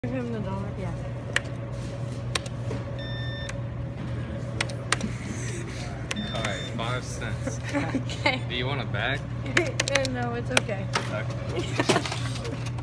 Give him the dollar. Yeah. Alright, 5 cents. Okay. Do you want a bag? No, it's okay. Okay.